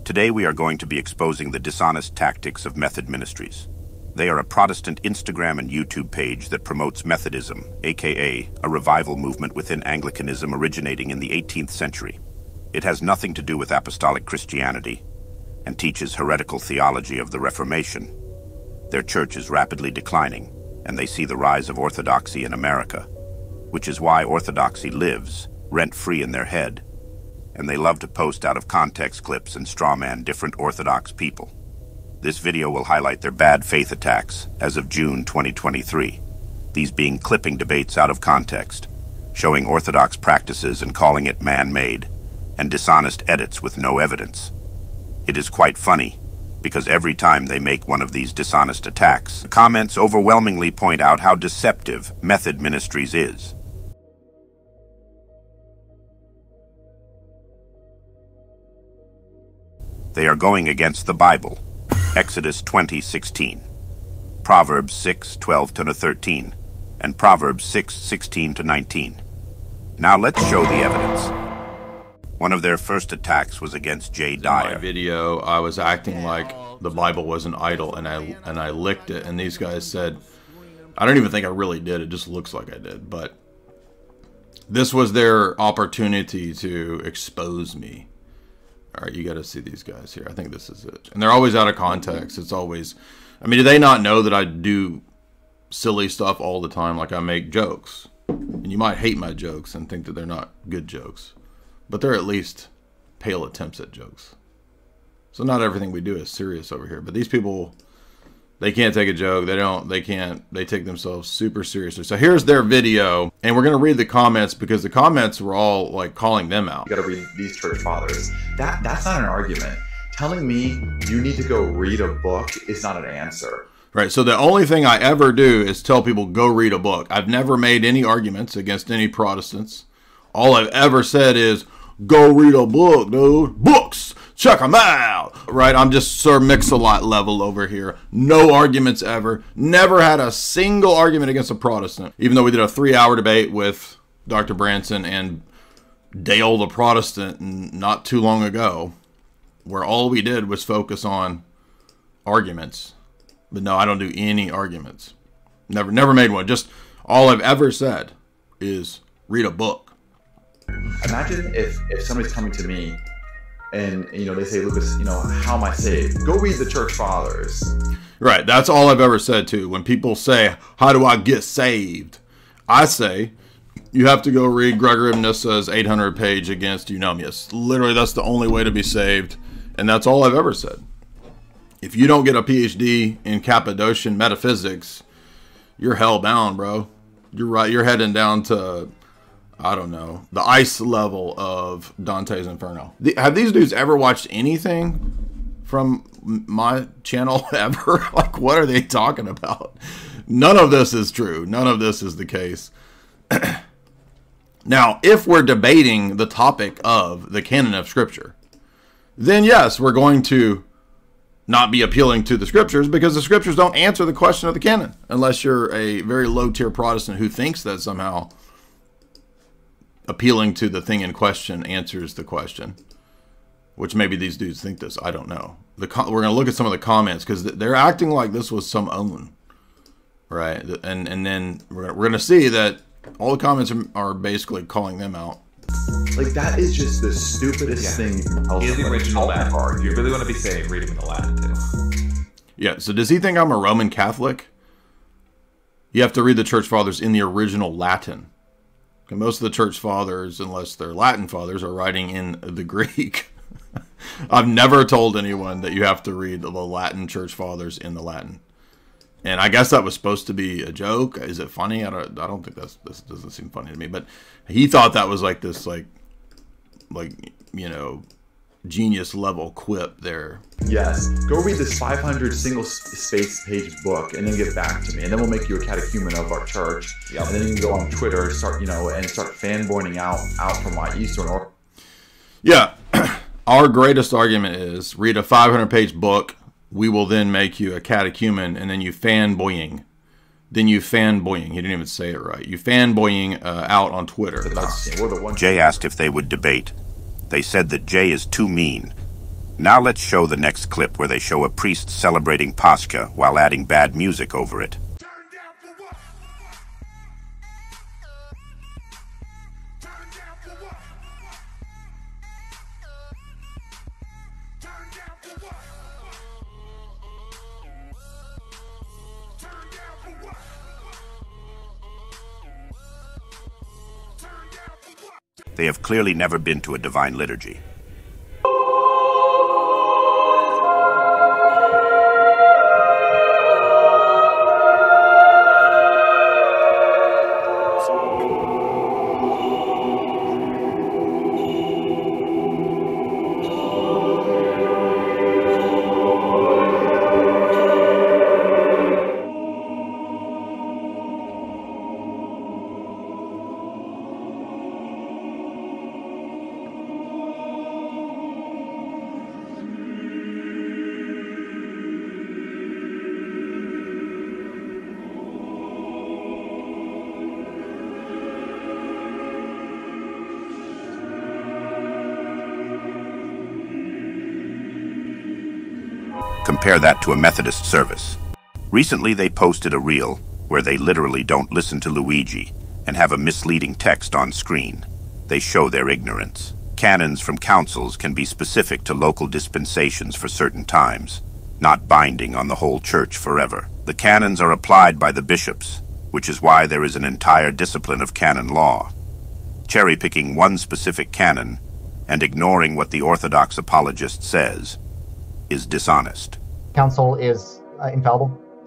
Today we are going to be exposing the dishonest tactics of Method Ministries. They are a Protestant Instagram and YouTube page that promotes Methodism, aka a revival movement within Anglicanism originating in the 18th century. It has nothing to do with apostolic Christianity and teaches heretical theology of the Reformation. Their church is rapidly declining, and they see the rise of orthodoxy in America, which is why orthodoxy lives rent-free in their head, and they love to post out of context clips and strawman different Orthodox people. This video will highlight their bad faith attacks as of June 2023, these being clipping debates out of context, showing Orthodox practices and calling it man-made, and dishonest edits with no evidence. It is quite funny, because every time they make one of these dishonest attacks, the comments overwhelmingly point out how deceptive Method Ministries is. They are going against the Bible, Exodus 20:16, Proverbs 6:12-13, and Proverbs 6:16-19. Now let's show the evidence. One of their first attacks was against Jay Dyer. In my video, I was acting like the Bible was an idol, and I licked it, and these guys said, I don't even think I really did, it just looks like I did, but this was their opportunity to expose me. All right, you got to see these guys here. I think this is it. And they're always out of context. It's always, I mean, do they not know that I do silly stuff all the time? Like I make jokes. And you might hate my jokes and think that they're not good jokes. But they're at least pale attempts at jokes. So not everything we do is serious over here. But these people, they can't take a joke. They take themselves super seriously. So here's their video, and we're going to read the comments because the comments were all like calling them out. You got to read these church fathers. That's not an argument. Telling me you need to go read a book is not an answer. Right. So the only thing I ever do is tell people go read a book. I've never made any arguments against any Protestants. All I've ever said is go read a book, dude. Books. Check them out. Right. I'm just Sir Mix-a-Lot level over here. No arguments ever. Never had a single argument against a Protestant. Even though we did a 3-hour debate with Dr. Branson and Dale the Protestant not too long ago, where all we did was focus on arguments. But no, I don't do any arguments. Never made one. Just all I've ever said is read a book. Imagine if somebody's coming to me and, they say, Lucas, how am I saved? Go read the church fathers. Right. That's all I've ever said too. When people say, how do I get saved? I say, you have to go read Gregor of Nyssa's 800-page Against Eunomius. Literally, that's the only way to be saved. And that's all I've ever said. If you don't get a PhD in Cappadocian metaphysics, you're hell-bound, bro. You're right. You're heading down to, I don't know, the ice level of Dante's Inferno. Have these dudes ever watched anything from my channel ever? Like, what are they talking about? None of this is true. None of this is the case. Now, if we're debating the topic of the canon of Scripture, then yes, we're going to not be appealing to the Scriptures because the Scriptures don't answer the question of the canon unless you're a very low-tier Protestant who thinks that somehow appealing to the thing in question answers the question, which maybe these dudes think this. I don't know. We're going to look at some of the comments because they're acting like this was some own, right? And then we're going to see that all the comments are basically calling them out. Like, that is just the stupidest thing you can tell. He is the original Latin. If you really want to be saved, read him in the Latin too. Yeah, so does he think I'm a Roman Catholic? You have to read the church fathers in the original Latin. And most of the church fathers, unless they're Latin fathers, are writing in the Greek. I've never told anyone that you have to read the Latin church fathers in the Latin. And I guess that was supposed to be a joke. Is it funny? I don't think this doesn't seem funny to me. But he thought that was like this, like genius level quip there. Yes. Go read this 500 single-space page book and then get back to me. And then we'll make you a catechumen of our church. Yep. And then you can go on Twitter, and start fanboying out from my Eastern or. Yeah. Our greatest argument is read a 500-page book. We will then make you a catechumen, and then you fanboying. He didn't even say it right. You fanboying out on Twitter. Jay asked if they would debate. They said that Jay is too mean. Now let's show the next clip where they show a priest celebrating Pascha while adding bad music over it. They have clearly never been to a divine liturgy. Compare that to a Methodist service. Recently they posted a reel where they literally don't listen to Luigi and have a misleading text on screen. They show their ignorance. Canons from councils can be specific to local dispensations for certain times, not binding on the whole church forever. The canons are applied by the bishops, which is why there is an entire discipline of canon law. Cherry-picking one specific canon and ignoring what the Orthodox apologist says is dishonest. Council is infallible?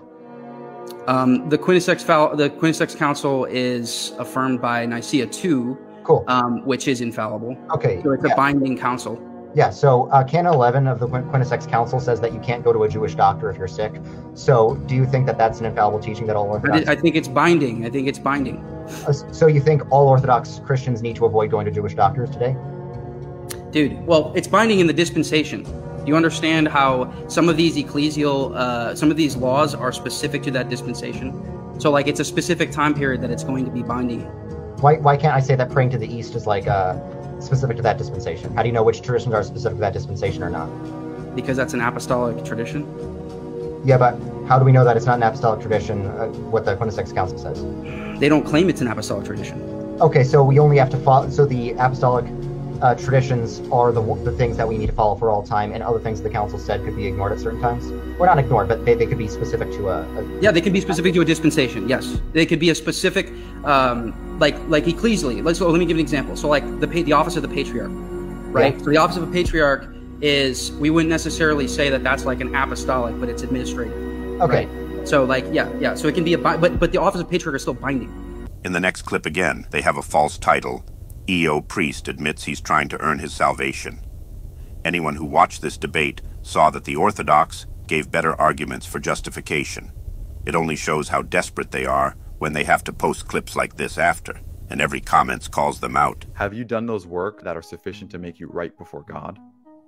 The Quinisex Council is affirmed by Nicaea II, Cool. Which is infallible. Okay. So it's a binding council. Yeah, so Canon 11 of the Quinisex Council says that you can't go to a Jewish doctor if you're sick. So do you think that that's an infallible teaching that all Orthodox... I think it's binding. I think it's binding. So you think all Orthodox Christians need to avoid going to Jewish doctors today? Dude, well, it's binding in the dispensation. You understand how some of these ecclesial, some of these laws are specific to that dispensation? So, like, it's a specific time period that it's going to be binding. Why can't I say that praying to the east is, like, specific to that dispensation? How do you know which traditions are specific to that dispensation or not? Because that's an apostolic tradition. Yeah, but how do we know that it's not an apostolic tradition, what the Quinisex Council says? They don't claim it's an apostolic tradition. Okay, so we only have to follow... So the apostolic... traditions are the things that we need to follow for all time, and other things the council said could be ignored at certain times. Or not ignored, but they could be specific to Yeah, they can be specific to a dispensation, yes. They could be a specific, like ecclesially. Let me give an example. So, like, the office of the patriarch, right? Yeah. So the office of a patriarch is, we wouldn't necessarily say that that's like an apostolic, but it's administrative. Okay. Right? So, like, yeah. So it can be but the office of patriarch is still binding. In the next clip again, they have a false title. E.O. Priest admits he's trying to earn his salvation. Anyone who watched this debate saw that the Orthodox gave better arguments for justification. It only shows how desperate they are when they have to post clips like this after, and every comment calls them out. Have you done those work that are sufficient to make you right before God?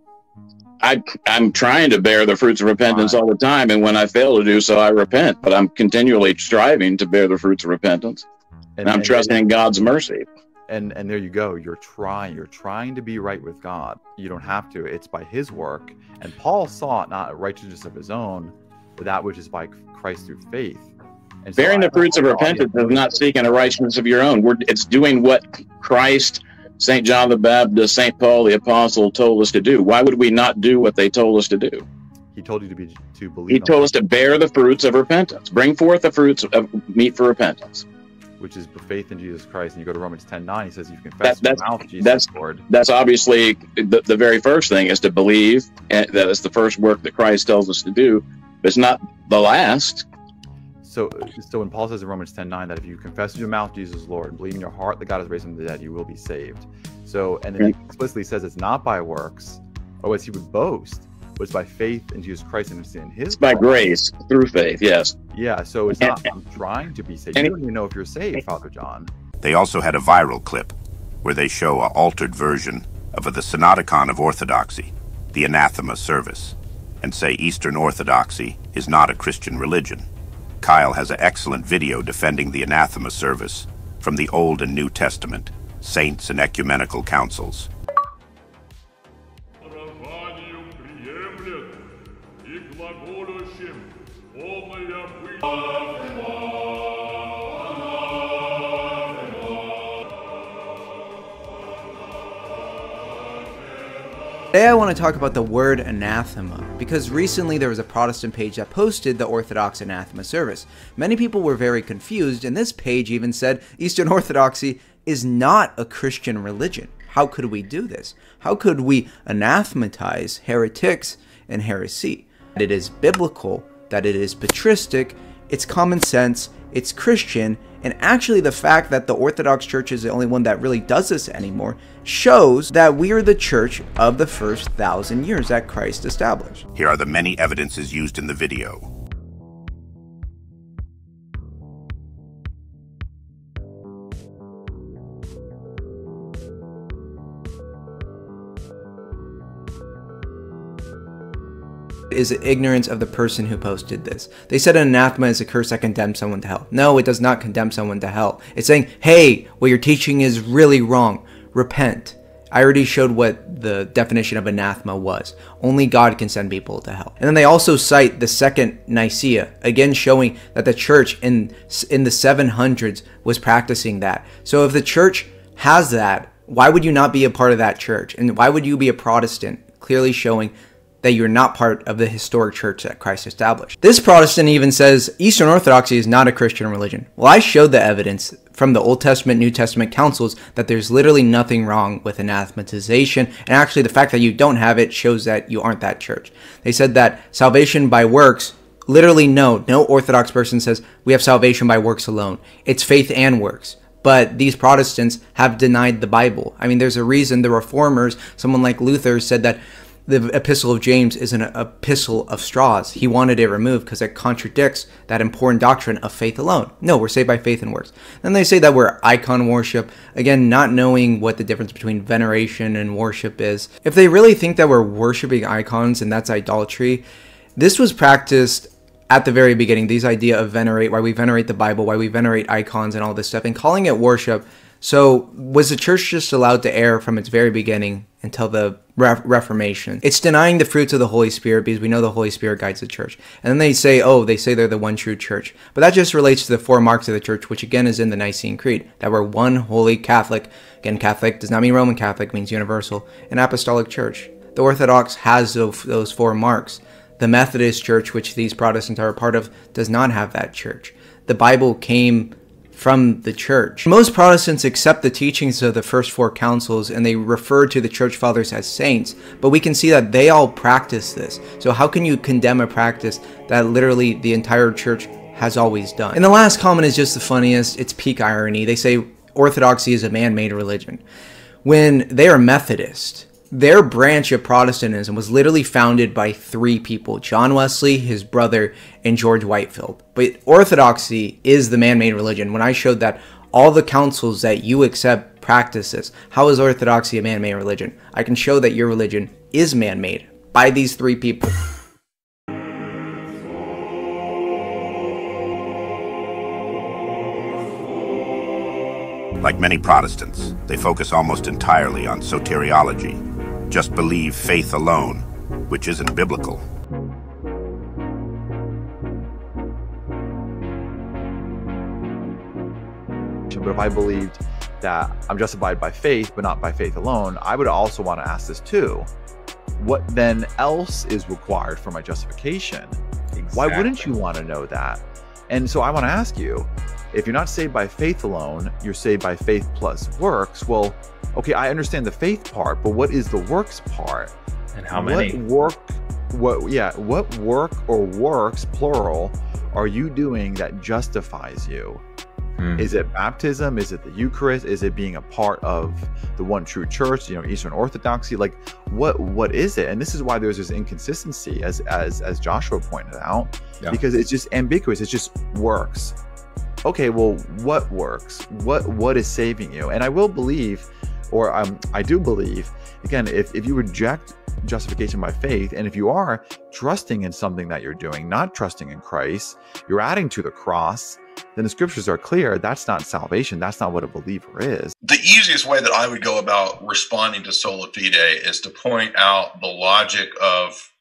I'm trying to bear the fruits of repentance all the time, and when I fail to do so, I repent. But I'm continually striving to bear the fruits of repentance, and I'm trusting in God's mercy. And there you go. You're trying to be right with God. You don't have to. It's by His work. And Paul sought not a righteousness of his own, but that which is by Christ through faith. And so bearing the fruits of repentance is not seeking a righteousness of your own. It's doing what Christ, St. John the Baptist, St. Paul the Apostle told us to do. Why would we not do what they told us to do? He told you to believe. He told us to bear the fruits of repentance. Bring forth the fruits of meet for repentance. Which is faith in Jesus Christ. And you go to Romans 10:9, he says you confess with your mouth Jesus Lord. That's obviously the very first thing is to believe, and that is the first work that Christ tells us to do, but it's not the last. So when Paul says in Romans 10:9 that if you confess with your mouth Jesus is Lord and believe in your heart that God has raised him from the dead, you will be saved. So, and then he explicitly says it's not by works, or as he would boast, but it's by faith in Jesus Christ and in his. It's by grace through faith, yes. Yeah, so it's not I'm trying to be saved. You don't even know if you're saved, Father John. They also had a viral clip where they show an altered version of the Synodicon of Orthodoxy, the anathema service, and say Eastern Orthodoxy is not a Christian religion. Kyle has an excellent video defending the anathema service from the Old and New Testament, saints and ecumenical councils. Today I want to talk about the word anathema, because recently there was a Protestant page that posted the Orthodox anathema service. Many people were very confused, and this page even said Eastern Orthodoxy is not a Christian religion. How could we do this? How could we anathematize heretics and heresy? That it is biblical, that it is patristic, it's common sense, it's Christian, and actually the fact that the Orthodox Church is the only one that really does this anymore shows that we are the church of the first 1,000 years that Christ established. Here are the many evidences used in the video. Is ignorance of the person who posted this. They said an anathema is a curse that condemns someone to hell. No, it does not condemn someone to hell. It's saying, hey, what you're teaching is really wrong. Repent. I already showed what the definition of anathema was. Only God can send people to hell. And then they also cite the Second Nicaea, again showing that the church in the 700s was practicing that. So if the church has that, why would you not be a part of that church? And why would you be a Protestant? Clearly showing that you're not part of the historic church that Christ established. This Protestant even says Eastern Orthodoxy is not a Christian religion. Well, I showed the evidence from the Old Testament, New Testament councils that there's literally nothing wrong with anathematization, and actually the fact that you don't have it shows that you aren't that church. They said that salvation by works, literally no Orthodox person says we have salvation by works alone. It's faith and works. But these Protestants have denied the Bible. I mean, there's a reason the Reformers, someone like Luther, said that the Epistle of James is an epistle of straws. He wanted it removed because it contradicts that important doctrine of faith alone. No, we're saved by faith and works. Then they say that we're icon worship, again, not knowing what the difference between veneration and worship is. If they really think that we're worshiping icons and that's idolatry, this was practiced at the very beginning, these idea of venerate, why we venerate the Bible, why we venerate icons and all this stuff, and calling it worship. So was the church just allowed to err from its very beginning until the Reformation? It's denying the fruits of the Holy Spirit because we know the Holy Spirit guides the church. And then they say they're the one true church. But that just relates to the 4 marks of the church, which again is in the Nicene Creed, that we're one holy Catholic. Again, Catholic does not mean Roman Catholic, means universal, an apostolic church. The Orthodox has those 4 marks. The Methodist Church, which these Protestants are a part of, does not have that church. The Bible came from the church. Most Protestants accept the teachings of the first 4 councils and they refer to the church fathers as saints, but we can see that they all practice this. So how can you condemn a practice that literally the entire church has always done? And the last comment is just the funniest. It's peak irony. They say Orthodoxy is a man-made religion. When they are Methodist, their branch of Protestantism was literally founded by 3 people, John Wesley, his brother, and George Whitefield. But Orthodoxy is the man-made religion. When I showed that all the councils that you accept practice this, how is Orthodoxy a man-made religion? I can show that your religion is man-made by these 3 people. Like many Protestants, they focus almost entirely on soteriology. Just believe faith alone, which isn't biblical. But if I believed that I'm justified by faith, but not by faith alone, I would also want to ask this too. What then else is required for my justification? Exactly. Why wouldn't you want to know that? And so I want to ask you, if you're not saved by faith alone, you're saved by faith plus works. Well, okay, I understand the faith part, but what is the works part? And how many? What work or works, plural, are you doing that justifies you? Is it baptism? Is it the Eucharist? Is it being a part of the one true church, Eastern Orthodoxy? Like, what is it? And this is why there's this inconsistency, as Joshua pointed out, because it's just ambiguous. It's just works. Okay, well, what works? What is saving you? And I will believe, or I do believe, again, if you reject justification by faith, and if you are trusting in something that you're doing, not trusting in Christ, you're adding to the cross, then the scriptures are clear. That's not salvation. That's not what a believer is. The easiest way that I would go about responding to Sola Fide is to point out the logic of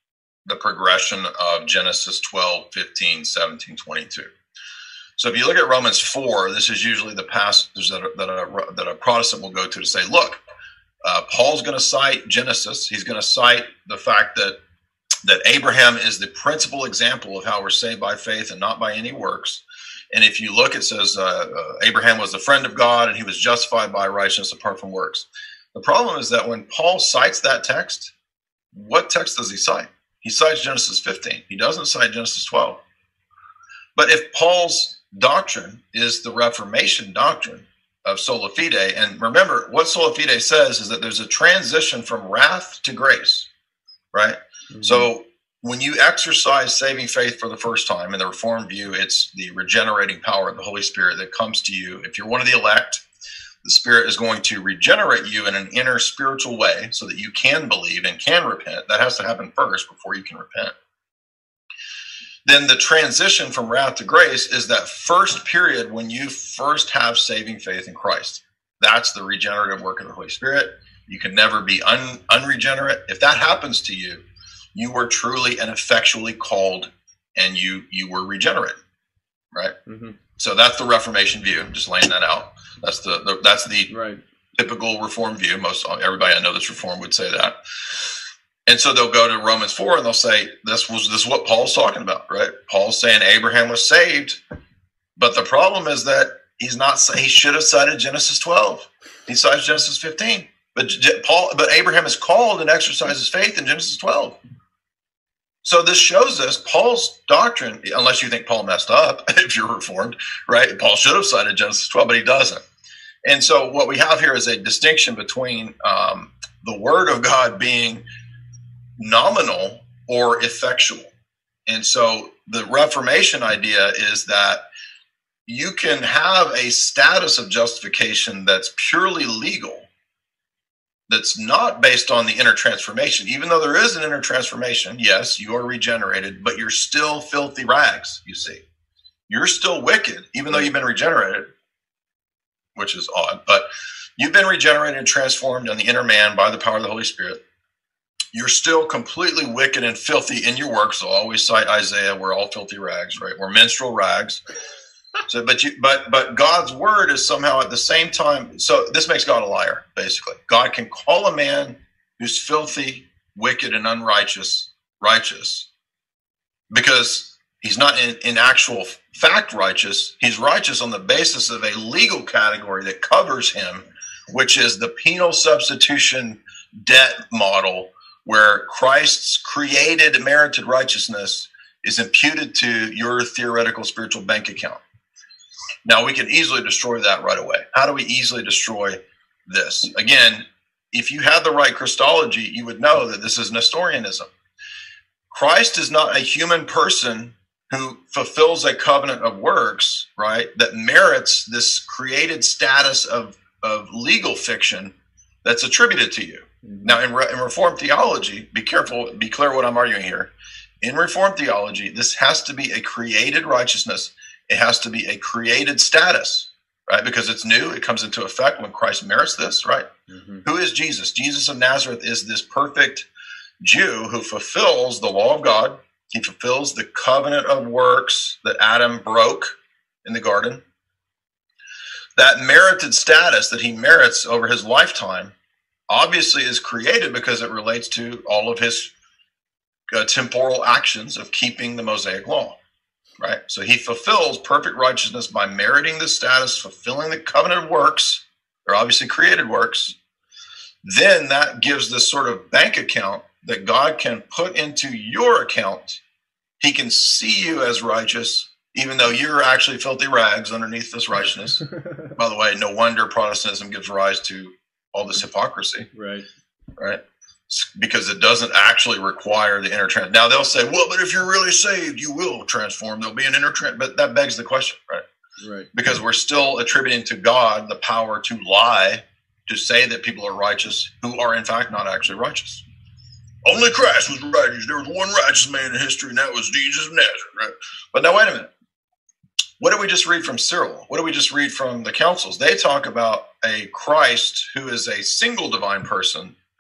the progression of Genesis 12, 15, 17, 22. So if you look at Romans 4, this is usually the passage that a Protestant will go to say, look, Paul's going to cite Genesis. He's going to cite the fact that Abraham is the principal example of how we're saved by faith and not by any works. And if you look, it says Abraham was the friend of God and he was justified by righteousness apart from works. The problem is that when Paul cites that text, what text does he cite? He cites Genesis 15. He doesn't cite Genesis 12. But if Paul's doctrine is the Reformation doctrine of sola fide, and remember, what sola fide says is that there's a transition from wrath to grace, right? Mm-hmm. So when you exercise saving faith for the first time, in the Reformed view, it's the regenerating power of the Holy Spirit that comes to you. If you're one of the elect, the Spirit is going to regenerate you in an inner spiritual way so that you can believe and can repent. That has to happen first before you can repent. Then the transition from wrath to grace is that first period when you first have saving faith in Christ. That's the regenerative work of the Holy Spirit. You can never be unregenerate. If that happens to you, you were truly and effectually called and you were regenerate, right? Mm-hmm. So that's the Reformation view. I'm just laying that out. That's the right. Typical Reformed view. Everybody I know that's Reformed would say that. And so they'll go to Romans 4 and they'll say, this is what Paul's talking about, right? Paul's saying Abraham was saved, but the problem is that he should have cited Genesis 12. He cites Genesis 15, but Abraham is called and exercises faith in Genesis 12. So this shows us Paul's doctrine, unless you think Paul messed up, if you're Reformed, right? Paul should have cited Genesis 12, but he doesn't. And so what we have here is a distinction between the Word of God being nominal or effectual. And so the Reformation idea is that you can have a status of justification that's purely legal, that's not based on the inner transformation. Even though there is an inner transformation, yes, you are regenerated, but you're still filthy rags, you see. You're still wicked, even though you've been regenerated, which is odd, but you've been regenerated and transformed on the inner man by the power of the Holy Spirit. You're still completely wicked and filthy in your works. So I'll always cite Isaiah, we're all filthy rags, right? We're menstrual rags. So, but God's word is somehow at the same time. So this makes God a liar, basically. God can call a man who's filthy, wicked, and unrighteous, righteous, because he's not in actual fact righteous. He's righteous on the basis of a legal category that covers him, which is the penal substitution debt model, where Christ's created merited righteousness is imputed to your theoretical spiritual bank account. Now, we can easily destroy that right away. How do we easily destroy this? Again, if you had the right Christology, you would know that this is Nestorianism. Christ is not a human person who fulfills a covenant of works, right, that merits this created status of legal fiction that's attributed to you. Now, in Reformed theology, be careful, be clear what I'm arguing here. In Reformed theology, this has to be a created righteousness. It has to be a created status, right? Because it's new. It comes into effect when Christ merits this, right? Mm-hmm. Who is Jesus? Jesus of Nazareth is this perfect Jew who fulfills the law of God. He fulfills the covenant of works that Adam broke in the garden. That merited status that he merits over his lifetime obviously is created because it relates to all of his temporal actions of keeping the Mosaic law, right? So he fulfills perfect righteousness by meriting the status, fulfilling the covenant of works, or obviously created works. Then that gives this sort of bank account that God can put into your account. He can see you as righteous, even though you're actually filthy rags underneath this righteousness. By the way, no wonder Protestantism gives rise to all this hypocrisy, right? Because it doesn't actually require the inner transformation. Now they'll say, well, but if you're really saved, you will transform. There'll be an inner but that begs the question, right? Because we're still attributing to God the power to lie, to say that people are righteous who are in fact not actually righteous. Only Christ was righteous. There was one righteous man in history, and that was Jesus of Nazareth, right? But now wait a minute. What did we just read from Cyril? What did we just read from the councils? They talk about a Christ who is a single divine person,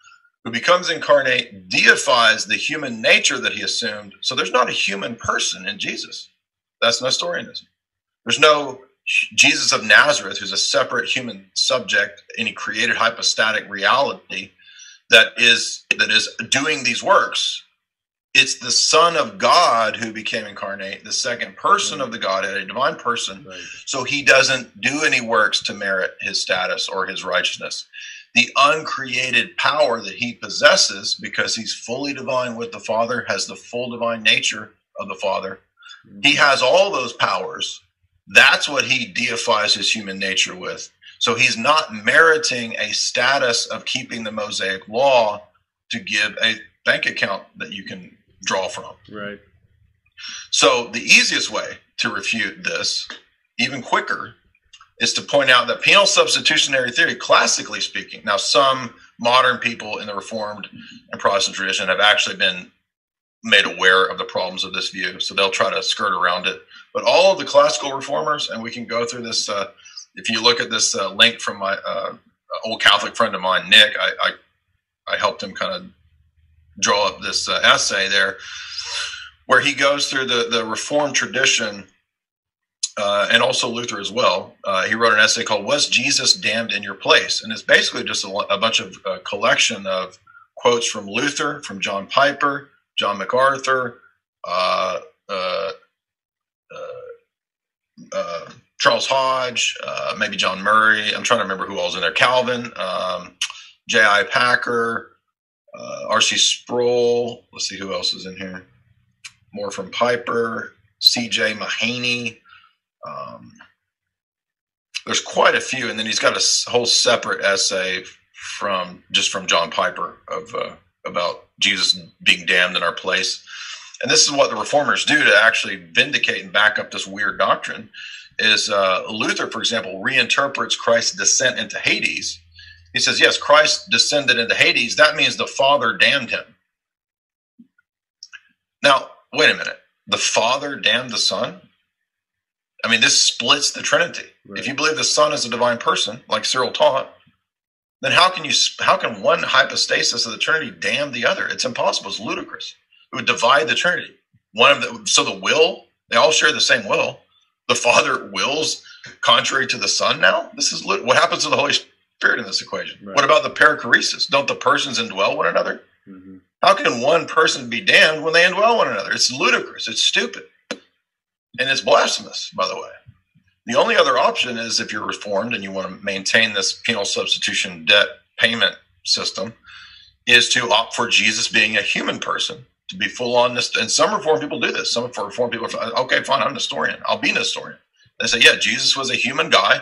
who becomes incarnate, deifies the human nature that he assumed. So there's not a human person in Jesus. That's Nestorianism. There's no Jesus of Nazareth, who's a separate human subject in a created hypostatic reality that is doing these works. It's the Son of God who became incarnate, the second person of the Godhead, a divine person. Right. So he doesn't do any works to merit his status or his righteousness. The uncreated power that he possesses, because he's fully divine with the Father, has the full divine nature of the Father. He has all those powers. That's what he deifies his human nature with. So he's not meriting a status of keeping the Mosaic law to give a bank account that you can draw from. Right. So the easiest way to refute this, even quicker, is to point out that penal substitutionary theory, classically speaking, now some modern people in the Reformed and Protestant tradition have actually been made aware of the problems of this view, so they'll try to skirt around it. But all of the classical reformers, and we can go through this, if you look at this link from my old Catholic friend of mine, Nick, I helped him kind of draw up this essay there, where he goes through the Reformed tradition, and also Luther as well. He wrote an essay called "Was Jesus Damned in Your Place?" And it's basically just a bunch of collection of quotes from Luther, from John Piper, John MacArthur, Charles Hodge, maybe John Murray. I'm trying to remember who all was in there. Calvin, J.I. Packer, R.C. Sproul. Let's see who else is in here. More from Piper, C.J. Mahaney. There's quite a few, and then he's got a whole separate essay from John Piper about Jesus being damned in our place. And this is what the reformers do to actually vindicate and back up this weird doctrine. Is Luther, for example, reinterprets Christ's descent into Hades. He says, yes, Christ descended into Hades. That means the Father damned him. Now, wait a minute. The Father damned the Son? I mean, this splits the Trinity. Right. If you believe the Son is a divine person, like Cyril taught, then how can one hypostasis of the Trinity damn the other? It's impossible. It's ludicrous. It would divide the Trinity. So the will, they all share the same will. The Father wills contrary to the Son now? This is what happens to the Holy Spirit in this equation. Right. What about the perichoresis? Don't the persons indwell one another? Mm-hmm. How can one person be damned when they indwell one another? It's ludicrous. It's stupid. And it's blasphemous, by the way. The only other option is, if you're Reformed and you want to maintain this penal substitution debt payment system, is to opt for Jesus being a human person, to be full on this. And some Reformed people do this. Some Reformed people are, okay, fine, I'm a Nestorian. I'll be a Nestorian. They say, yeah, Jesus was a human guy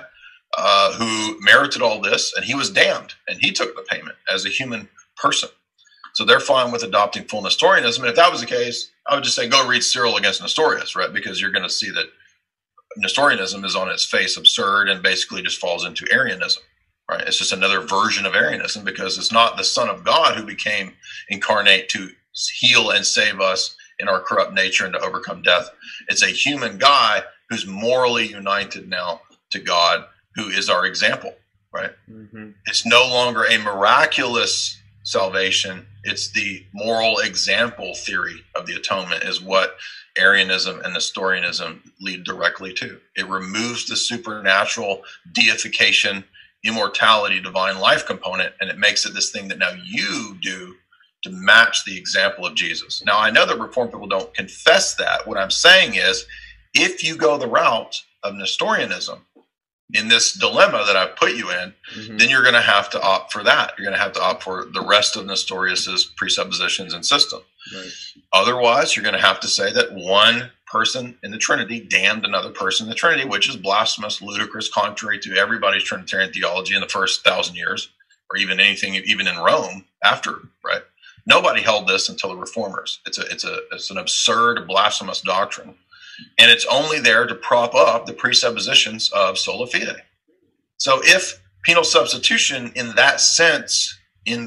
who merited all this, and he was damned, and he took the payment as a human person. So they're fine with adopting full Nestorianism. And if that was the case, I would just say, go read Cyril against Nestorius, right? Because you're going to see that Nestorianism is on its face absurd and basically just falls into Arianism, right? It's just another version of Arianism, because it's not the Son of God who became incarnate to heal and save us in our corrupt nature and to overcome death. It's a human guy who's morally united now to God, who is our example, right? Mm-hmm. It's no longer a miraculous salvation. It's the moral example theory of the atonement is what Arianism and Nestorianism lead directly to. It removes the supernatural deification, immortality, divine life component, and it makes it this thing that now you do to match the example of Jesus. Now, I know that Reformed people don't confess that. What I'm saying is, if you go the route of Nestorianism in this dilemma that I've put you in, mm-hmm. then you're going to have to opt for that. You're going to have to opt for the rest of Nestorius's presuppositions and system. Right. Otherwise, you're going to have to say that one person in the Trinity damned another person in the Trinity, which is blasphemous, ludicrous, contrary to everybody's Trinitarian theology in the first 1,000 years, or even anything, even in Rome after, right? Nobody held this until the Reformers. It's an absurd, blasphemous doctrine. And it's only there to prop up the presuppositions of sola fide. So if penal substitution in that sense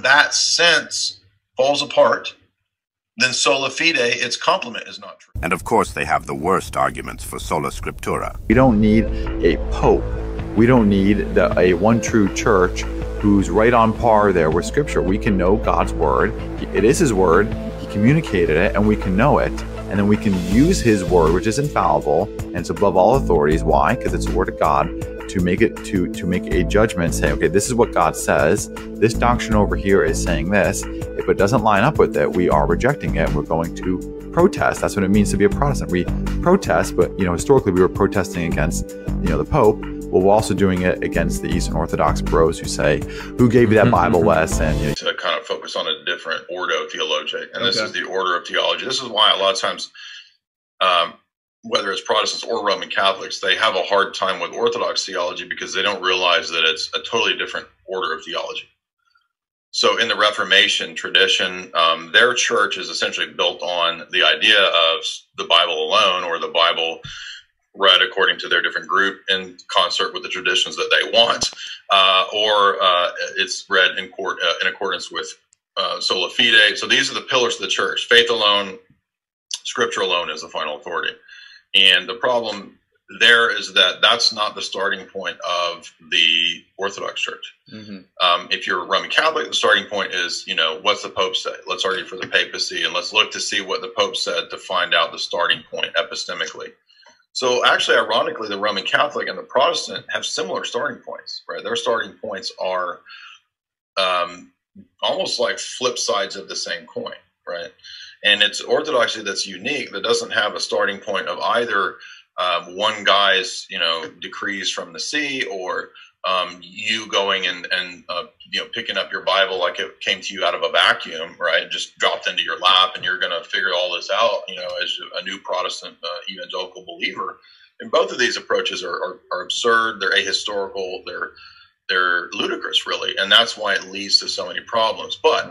falls apart, then sola fide, its complement, is not true. And of course they have the worst arguments for sola scriptura. We don't need a pope. We don't need a one true church who's right on par there with Scripture. We can know God's word. It is His word. He communicated it, and we can know it. And then we can use His word, which is infallible and it's above all authorities. Why? Because it's the word of God, to make it to make a judgment, say, okay, this is what God says. This doctrine over here is saying this. If it doesn't line up with it, we are rejecting it. We're going to protest. That's what it means to be a Protestant. We protest, but historically we were protesting against the Pope. Well, we're also doing it against the Eastern Orthodox bros who gave you that Bible, Wes, and to kind of focus on a different ordo theologiae, and this is the order of theology. This is why a lot of times, whether it's Protestants or Roman Catholics, they have a hard time with Orthodox theology because they don't realize that it's a totally different order of theology. So in the Reformation tradition, their church is essentially built on the idea of the Bible alone, or the Bible read according to their different group in concert with the traditions that they want, or it's read in accordance with sola fide. So these are the pillars of the church. Faith alone, Scripture alone is the final authority. And the problem there is that that's not the starting point of the Orthodox Church. If you're Roman Catholic, the starting point is, what's the Pope say? Let's argue for the papacy, and let's look to see what the Pope said to find out the starting point epistemically. So actually, ironically, the Roman Catholic and the Protestant have similar starting points, right? Their starting points are almost like flip sides of the same coin, right? And it's orthodoxy that's unique, that doesn't have a starting point of either one guy's, decrees from the sea, or you going and picking up your Bible like it came to you out of a vacuum, right? Just dropped into your lap, and you're going to figure all this out, as a new Protestant evangelical believer. And both of these approaches are absurd. They're ahistorical. They're ludicrous, really, and that's why it leads to so many problems. But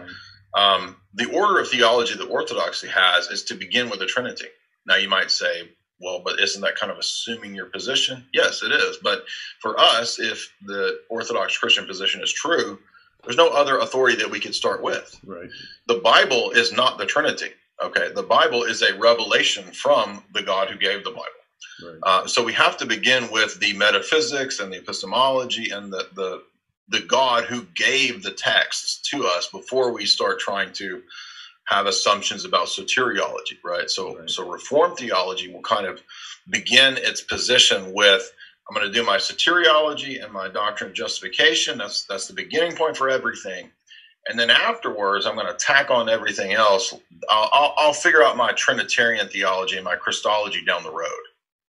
the order of theology that Orthodoxy has is to begin with the Trinity. Now, you might say, well, but isn't that kind of assuming your position? Yes, it is. But for us, if the Orthodox Christian position is true, there's no other authority that we could start with. Right. The Bible is not the Trinity. Okay. The Bible is a revelation from the God who gave the Bible. Right. So we have to begin with the metaphysics and the epistemology and the God who gave the texts to us before we start trying to have assumptions about soteriology, right? So Reformed theology will kind of begin its position with, I'm going to do my soteriology and my doctrine of justification. That's the beginning point for everything. And then afterwards, I'm going to tack on everything else. I'll figure out my Trinitarian theology and my Christology down the road,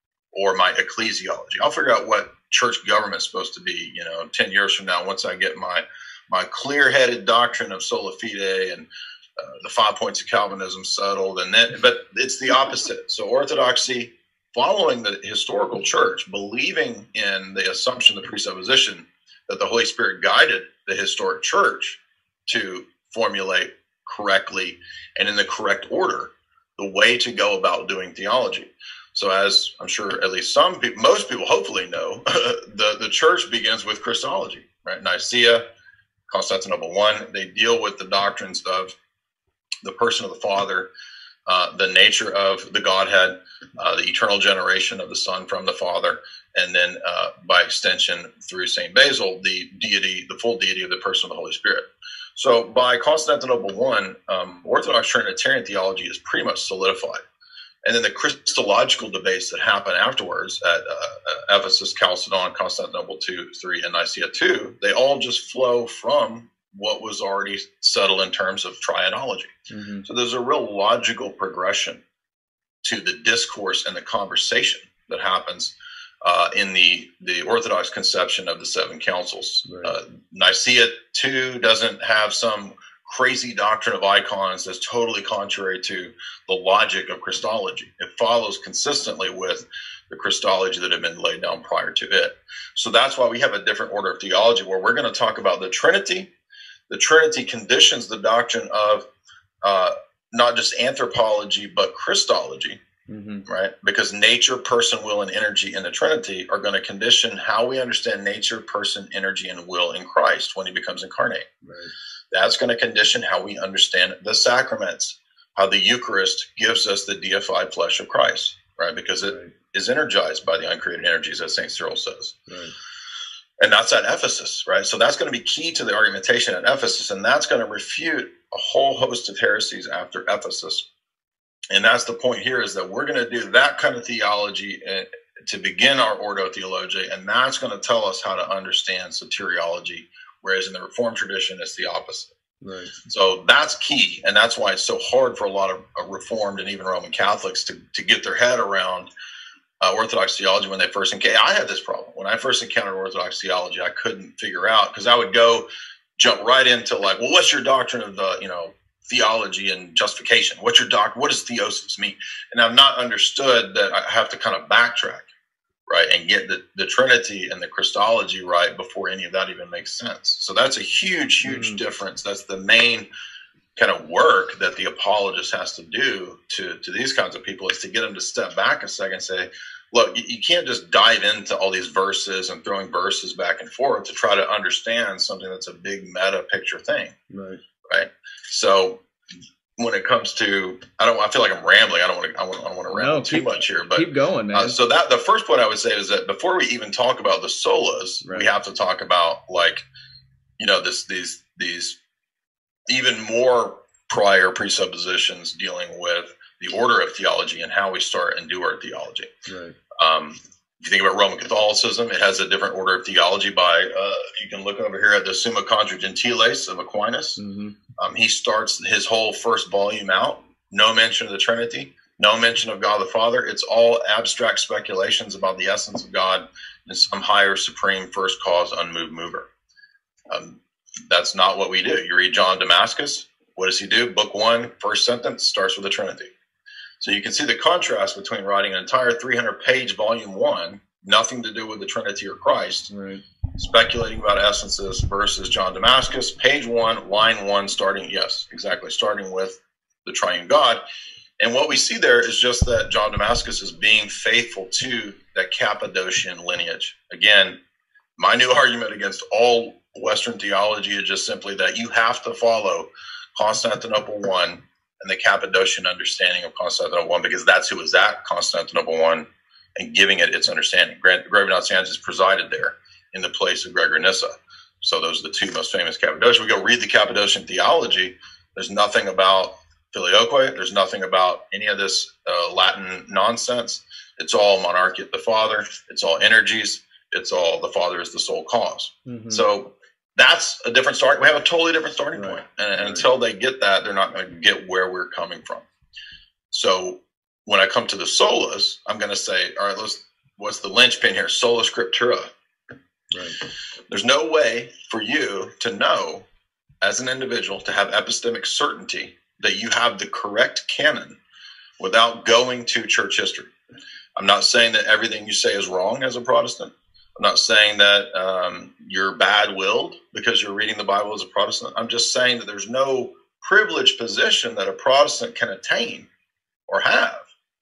or my ecclesiology. I'll figure out what church government is supposed to be, 10 years from now, once I get my clear-headed doctrine of sola fide and the 5 points of Calvinism settled. But it's the opposite. So Orthodoxy, following the historical church, believing in the assumption, the presupposition that the Holy Spirit guided the historic church to formulate correctly and in the correct order the way to go about doing theology. So as I'm sure at least some people, most people hopefully know, the church begins with Christology, right? Nicaea, Constantinople I, they deal with the doctrines of the person of the Father, the nature of the Godhead, the eternal generation of the Son from the Father, and then by extension through St. Basil, the deity, the full deity of the person of the Holy Spirit. So by Constantinople I, Orthodox Trinitarian theology is pretty much solidified. And then the Christological debates that happen afterwards at Ephesus, Chalcedon, Constantinople II, III, and Nicaea II, they all just flow from what was already settled in terms of triadology. Mm-hmm. So there's a real logical progression to the discourse and the conversation that happens in the Orthodox conception of the seven councils. Right. Nicaea II doesn't have some crazy doctrine of icons that's totally contrary to the logic of Christology. It follows consistently with the Christology that had been laid down prior to it. So that's why we have a different order of theology where we're going to talk about the Trinity. The Trinity conditions the doctrine of not just anthropology, but Christology, mm-hmm. right? Because nature, person, will, and energy in the Trinity are going to condition how we understand nature, person, energy, and will in Christ when he becomes incarnate. Right. That's going to condition how we understand the sacraments, how the Eucharist gives us the deified flesh of Christ, right? Because it is energized by the uncreated energies, as St. Cyril says. Right. And that's at Ephesus, right? So that's going to be key to the argumentation at Ephesus, and that's going to refute a whole host of heresies after Ephesus. And that's the point here, is that we're going to do that kind of theology to begin our Ordo Theologiae, and that's going to tell us how to understand soteriology, whereas in the Reformed tradition, it's the opposite. Right. So that's key, and that's why it's so hard for a lot of Reformed and even Roman Catholics to get their head around Orthodox theology when they first encounter. I had this problem when I first encountered Orthodox theology. I couldn't figure out, because I would jump right into like, well, what's your doctrine of the theology and justification? What's your doctrine? What does theosis mean? And I've not understood that I have to kind of backtrack, right, and get the Trinity and the Christology right before any of that even makes sense. So that's a huge difference. That's the main kind of work that the apologist has to do to these kinds of people, is to get them to step back a second and say, look, you can't just dive into all these verses and throwing verses back and forth to try to understand something that's a big meta picture thing. Right. So when it comes to, I feel like I'm rambling. I don't want to ramble too much here, but keep going, man. So that the first point I would say is that before we even talk about the solas, we have to talk about, like, these even more prior presuppositions dealing with the order of theology and how we start and do our theology. Right. If you think about Roman Catholicism, it has a different order of theology by, you can look over here at the Summa Contra Gentiles of Aquinas. He starts his whole first volume out, no mention of the Trinity, no mention of God the Father. It's all abstract speculations about the essence of God and some higher, supreme, first cause, unmoved mover. That's not what we do. You read John Damascus. What does he do? Book 1, first sentence, starts with the Trinity. So you can see the contrast between writing an entire 300-page volume 1, nothing to do with the Trinity or Christ, speculating about essences, versus John Damascus, page 1, line 1, starting with the triune God. And what we see there is just that John Damascus is being faithful to that Cappadocian lineage. Again, my new argument against all Western theology is just simply that you have to follow Constantinople I and the Cappadocian understanding of Constantinople I, because that's who was at Constantinople I and giving it its understanding. Gregory Nazianzus presided there in the place of Gregor Nyssa. So those are the two most famous Cappadocian. We go read the Cappadocian theology. There's nothing about filioque. There's nothing about any of this Latin nonsense. It's all monarchy of the Father. It's all energies. It's all the Father is the sole cause. So that's a different start. We have a totally different starting point. And until they get that, they're not going to get where we're coming from. So when I come to the solas, I'm going to say, all right, what's the linchpin here? Sola Scriptura. There's no way for you to know as an individual, to have epistemic certainty that you have the correct canon without going to church history. I'm not saying that everything you say is wrong as a Protestant. I'm not saying that you're bad-willed because you're reading the Bible as a Protestant. I'm just saying that there's no privileged position that a Protestant can attain or have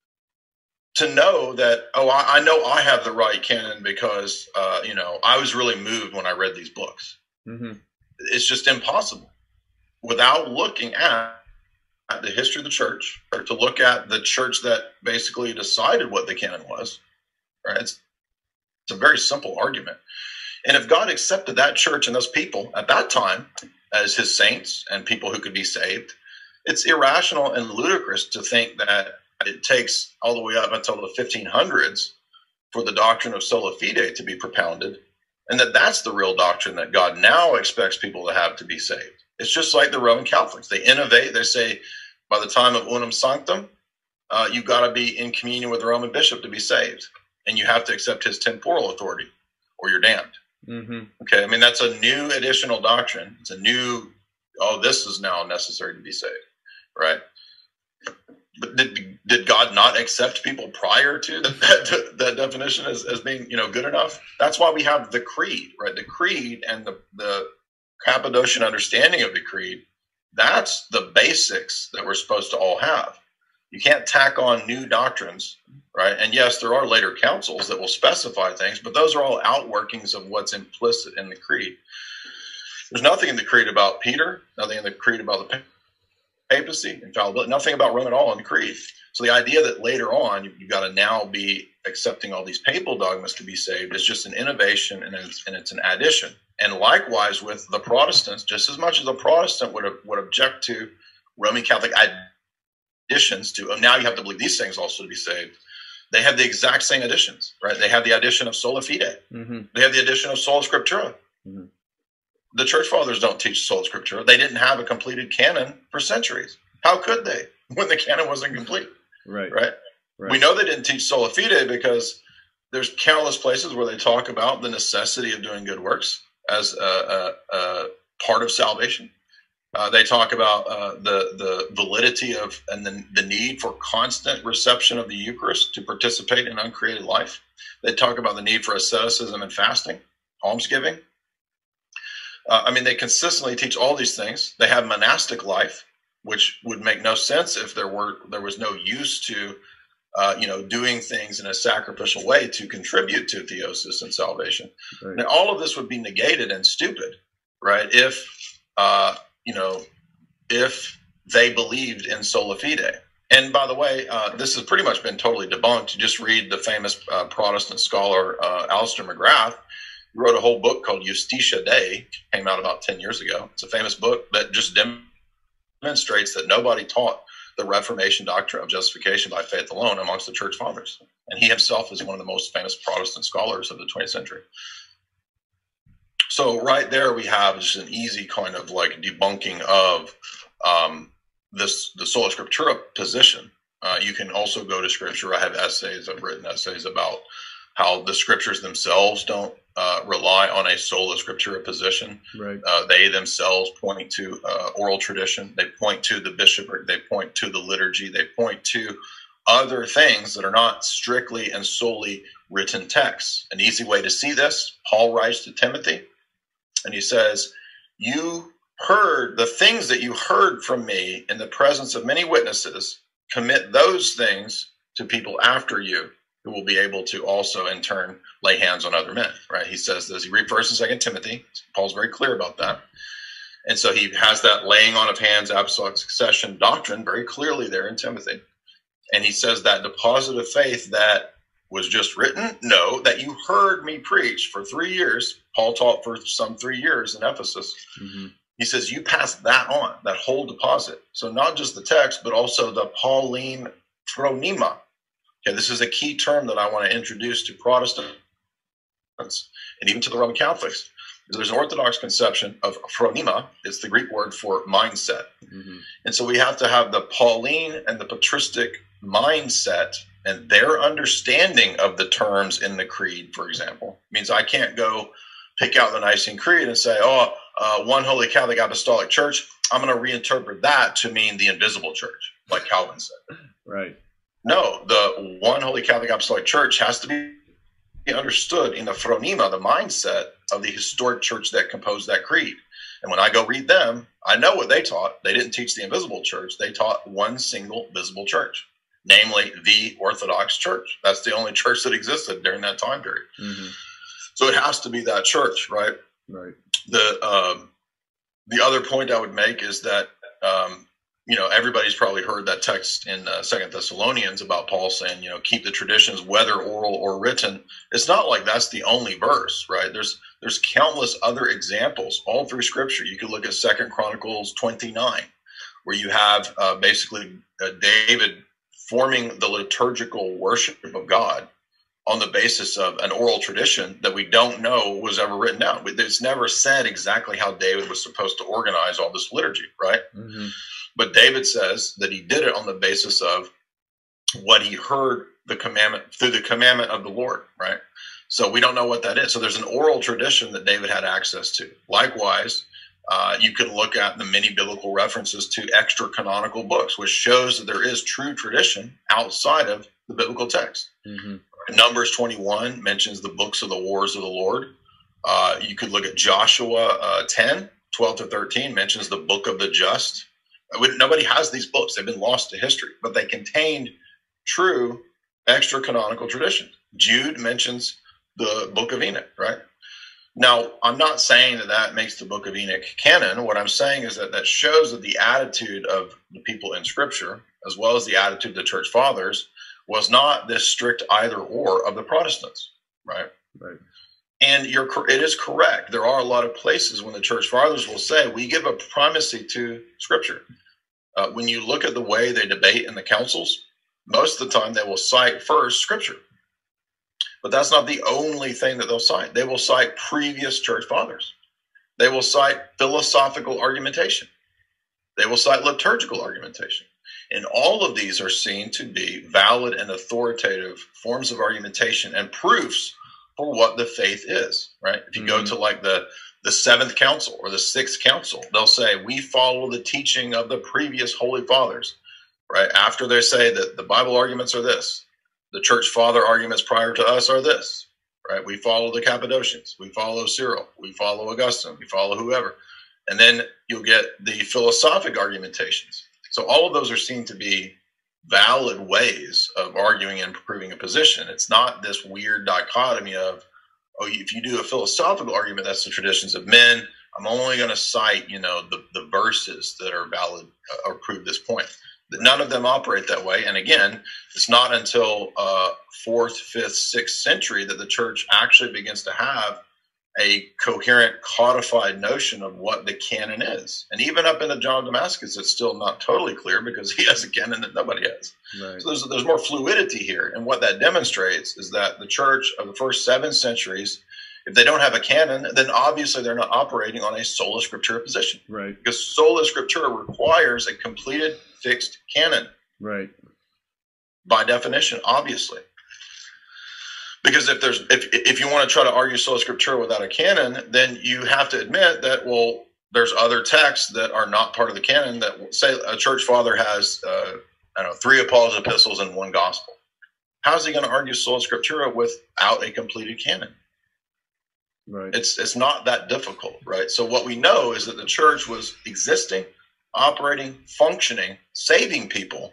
to know that, I know I have the right canon because, I was really moved when I read these books. It's just impossible without looking at the history of the church, or to look at the church that basically decided what the canon was. Right? It's a very simple argument. And if God accepted that church and those people at that time as his saints and people who could be saved, it's irrational and ludicrous to think that it takes all the way up until the 1500s for the doctrine of sola fide to be propounded, and that's the real doctrine that God now expects people to have to be saved. It's just like the Roman Catholics. They innovate. They say, by the time of Unum Sanctum, you've got to be in communion with the Roman bishop to be saved. And you have to accept his temporal authority or you're damned. Okay, I mean, that's a new additional doctrine. It's a new, this is now necessary to be saved, right? But did God not accept people prior to that definition as being, good enough? That's why we have the creed, right? The creed and the Cappadocian understanding of the creed, that's the basics that we're supposed to all have. You can't tack on new doctrines, right? And yes, there are later councils that will specify things, but those are all outworkings of what's implicit in the creed. There's nothing in the creed about Peter, nothing in the creed about the papacy, infallibility, nothing about Rome at all in the creed. So the idea that later on you've got to now be accepting all these papal dogmas to be saved is just an innovation, and it's an addition. And likewise with the Protestants, just as much as a Protestant would object to Roman Catholic additions to, oh, now you have to believe these things also to be saved. They have the exact same additions, right? They have the addition of sola fide. Mm-hmm. They have the addition of sola scriptura. Mm-hmm. The church fathers don't teach sola scriptura. They didn't have a completed canon for centuries. How could they when the canon wasn't complete? Right. We know they didn't teach sola fide because there's countless places where they talk about the necessity of doing good works as a part of salvation. They talk about the validity of and the need for constant reception of the Eucharist to participate in uncreated life. They talk about the need for asceticism and fasting, almsgiving. They consistently teach all these things. They have monastic life, which would make no sense if there was no use to doing things in a sacrificial way to contribute to theosis and salvation. Right. Now, all of this would be negated and stupid, right? If they believed in sola fide. And by the way, this has pretty much been totally debunked. You just read the famous Protestant scholar Alistair McGrath. He wrote a whole book called Justitia Dei, came out about 10 years ago. It's a famous book that just demonstrates that nobody taught the Reformation doctrine of justification by faith alone amongst the church fathers. And he himself is one of the most famous Protestant scholars of the 20th century. So right there we have just an easy kind of like debunking of the sola scriptura position. You can also go to scripture. I've written essays about how the scriptures themselves don't rely on a sola scriptura position. Right. They themselves point to oral tradition. They point to the bishopric. They point to the liturgy. They point to other things that are not strictly and solely written texts. An easy way to see this, Paul writes to Timothy, and he says, you heard the things that you heard from me in the presence of many witnesses, commit those things to people after you, who will be able to also in turn lay hands on other men, right? He says this, he refers to 2 Timothy. Paul's very clear about that. And so he has that laying on of hands, apostolic succession doctrine very clearly there in Timothy. And he says that deposit of faith that was just written, no, that you heard me preach for 3 years. Paul taught for some 3 years in Ephesus. Mm-hmm. He says, you passed that on, that whole deposit. So not just the text, but also the Pauline phronema. Okay, this is a key term that I want to introduce to Protestants and even to the Roman Catholics. There's an Orthodox conception of phronema. It's the Greek word for mindset. Mm-hmm. And so we have to have the Pauline and the patristic mindset and their understanding of the terms in the creed, for example. It means I can't go pick out the Nicene Creed and say, one Holy Catholic Apostolic Church, I'm going to reinterpret that to mean the invisible church, like Calvin said. Right. No, the one Holy Catholic Apostolic Church has to be understood in the phronema, the mindset of the historic church that composed that creed. And when I go read them, I know what they taught. They didn't teach the invisible church. They taught one single visible church, namely the Orthodox Church. That's the only church that existed during that time period. Mm-hmm. So it has to be that church, right? Right. The other point I would make is that everybody's probably heard that text in 2 Thessalonians about Paul saying, keep the traditions, whether oral or written. It's not like that's the only verse, right? There's countless other examples all through Scripture. You could look at 2 Chronicles 29, where you have basically David forming the liturgical worship of God on the basis of an oral tradition that we don't know was ever written down. It's never said exactly how David was supposed to organize all this liturgy, right? Mm-hmm. But David says that he did it on the basis of what he heard the commandment through the commandment of the Lord, right? So we don't know what that is. So there's an oral tradition that David had access to. Likewise, you can look at the many biblical references to extra canonical books, which shows that there is true tradition outside of the biblical text. Mm-hmm. Numbers 21 mentions the books of the wars of the Lord. You could look at Joshua 10, 12 to 13 mentions the book of the just. Nobody has these books. They've been lost to history, but they contained true extra canonical tradition. Jude mentions the book of Enoch, right? Now, I'm not saying that that makes the Book of Enoch canon. What I'm saying is that that shows that the attitude of the people in Scripture, as well as the attitude of the church fathers, was not this strict either or of the Protestants, right? Right. And it is correct. There are a lot of places when the church fathers will say, we give a primacy to Scripture. When you look at the way they debate in the councils, most of the time they will cite first Scripture. But that's not the only thing that they'll cite. They will cite previous church fathers. They will cite philosophical argumentation. They will cite liturgical argumentation. And all of these are seen to be valid and authoritative forms of argumentation and proofs for what the faith is, right? If you go to like the seventh council or the sixth council, they'll say, we follow the teaching of the previous holy fathers, right? After they say that the Bible arguments are this, the church father arguments prior to us are this, right? We follow the Cappadocians. We follow Cyril. We follow Augustine. We follow whoever. And then you'll get the philosophic argumentations. So all of those are seen to be valid ways of arguing and proving a position. It's not this weird dichotomy of, oh, if you do a philosophical argument, that's the traditions of men. I'm only going to cite, the verses that are valid or prove this point. None of them operate that way. And again, it's not until 4th, 5th, 6th century that the church actually begins to have a coherent, codified notion of what the canon is. And even up into John of Damascus, it's still not totally clear because he has a canon that nobody has. Right. So there's more fluidity here. And what that demonstrates is that the church of the first 7 centuries, if they don't have a canon, then obviously they're not operating on a sola scriptura position. Right. Because sola scriptura requires a completed, fixed canon. Right. By definition, obviously. Because if you want to try to argue sola scriptura without a canon, then you have to admit that, well, there's other texts that are not part of the canon that say a church father has, 3 Paul's epistles and 1 gospel. How is he going to argue sola scriptura without a completed canon? Right. It's not that difficult, right? So what we know is that the church was existing, operating, functioning, saving people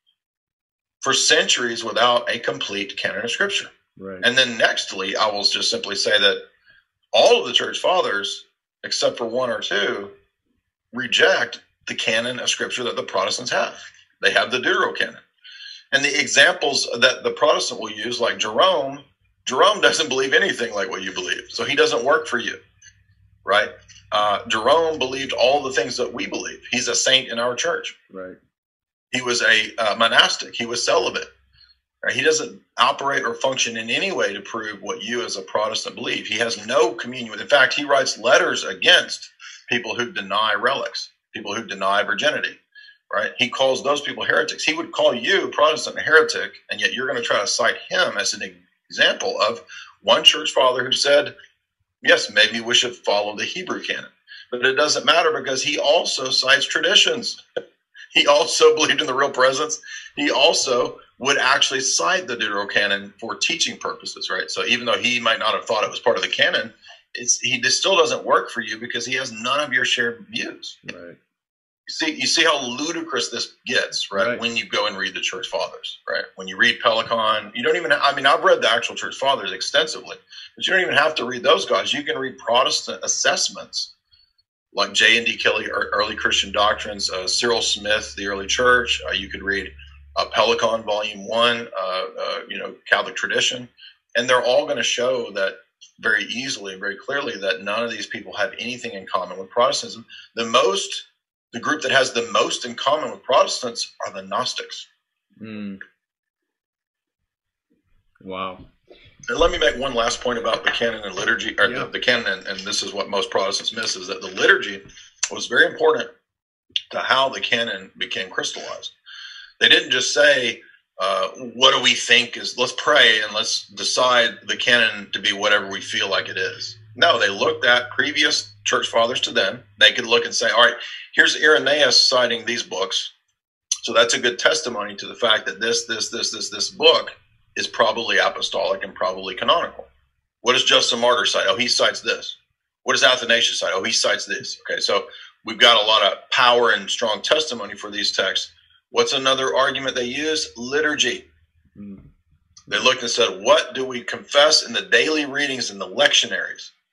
for centuries without a complete canon of Scripture. Right. And then nextly, I will just simply say that all of the church fathers, except for 1 or 2, reject the canon of Scripture that the Protestants have. They have the Deuterocanon. And the examples that the Protestant will use, like Jerome doesn't believe anything like what you believe. So he doesn't work for you, right? Jerome believed all the things that we believe. He's a saint in our church. Right. He was a monastic. He was celibate. Right? He doesn't operate or function in any way to prove what you as a Protestant believe. He has no communion with. In fact, he writes letters against people who deny relics, people who deny virginity. Right? He calls those people heretics. He would call you, Protestant, a heretic, and yet you're going to try to cite him as an example of one church father who said, yes, maybe we should follow the Hebrew canon. But it doesn't matter because he also cites traditions. He also believed in the real presence. He also would actually cite the Deuterocanon for teaching purposes, right? So even though he might not have thought it was part of the canon, he still doesn't work for you because he has none of your shared views. Right. You see how ludicrous this gets, right? When you go and read the church fathers, right? When you read Pelikan, you don't even, I've read the actual church fathers extensively, but you don't even have to read those guys. You can read Protestant assessments like J.N.D. Kelly, Early Christian Doctrines, Cyril Smith, The Early Church. You could read Pelikan, Volume 1, Catholic Tradition. And they're all going to show that very easily, very clearly, that none of these people have anything in common with Protestantism. The group that has the most in common with Protestants are the Gnostics. Wow. And let me make one last point about the canon and liturgy, or the canon, and this is what most Protestants miss, is that the liturgy was very important to how the canon became crystallized. They didn't just say, what do we think is, let's pray and let's decide the canon to be whatever we feel like it is. No, they looked at previous church fathers to them. They could look and say, all right, here's Irenaeus citing these books. So that's a good testimony to the fact that this book is probably apostolic and probably canonical. What does Justin Martyr cite? Oh, he cites this. What does Athanasius cite? Oh, he cites this. Okay, so we've got a lot of power and strong testimony for these texts. What's another argument they use? Liturgy. They looked and said, what do we confess in the daily readings and the lectionaries?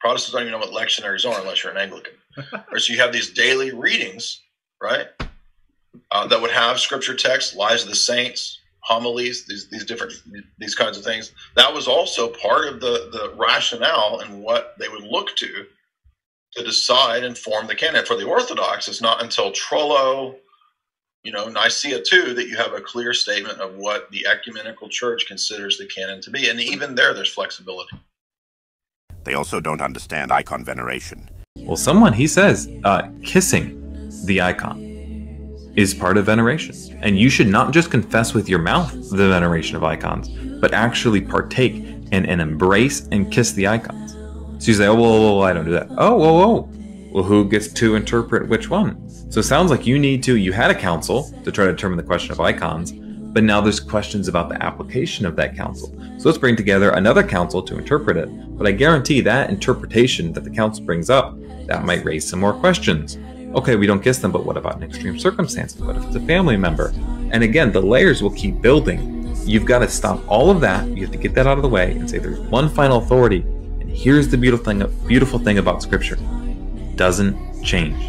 Protestants don't even know what lectionaries are unless you're an Anglican. Or so you have these daily readings, right? That would have scripture text, lives of the saints, homilies, these kinds of things. That was also part of the rationale and what they would look to decide and form the canon. For the Orthodox, it's not until Trullo, Nicaea II, that you have a clear statement of what the ecumenical church considers the canon to be. And even there's flexibility. They also don't understand icon veneration. Well, he says, kissing the icon is part of veneration. And you should not just confess with your mouth the veneration of icons, but actually partake and embrace and kiss the icons. So you say, oh, whoa, I don't do that. Oh, whoa. Well, who gets to interpret which one? So it sounds like you had a council to try to determine the question of icons, but now there's questions about the application of that council. So let's bring together another council to interpret it. But I guarantee that interpretation that the council brings up, that might raise some more questions. Okay, we don't kiss them, but what about in extreme circumstances? What if it's a family member? And again, the layers will keep building. You've got to stop all of that. You have to get that out of the way and say there's one final authority. And here's the beautiful thing about Scripture. It doesn't change.